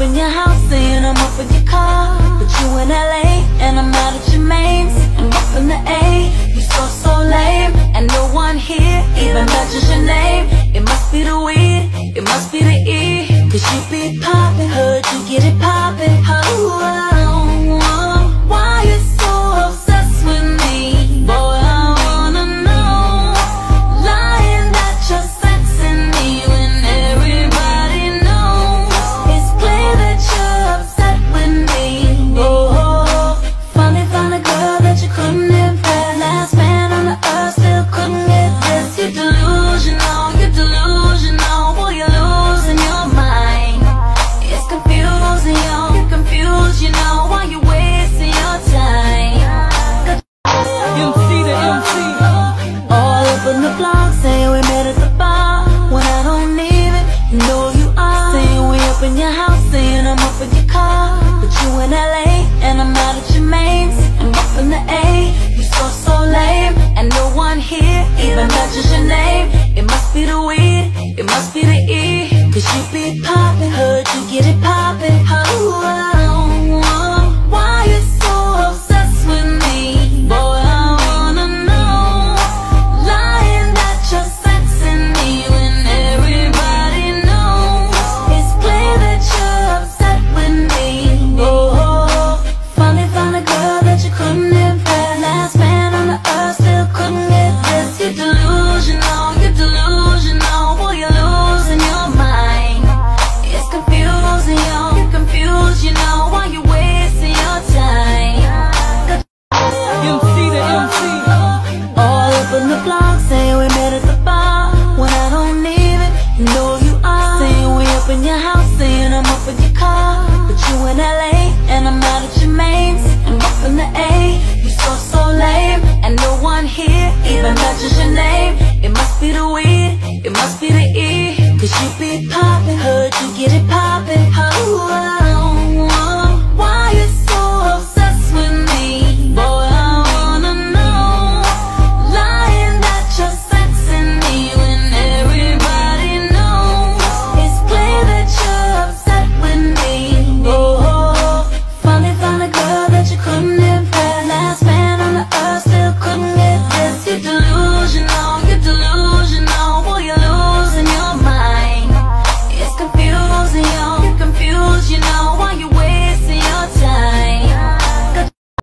in your house and I'm up in your car, but you in LA and I'm out at your mains. I'm up in the A, you so lame, and no one here even mentions your name. It must be the weed, it must be the E, 'cause you be pop.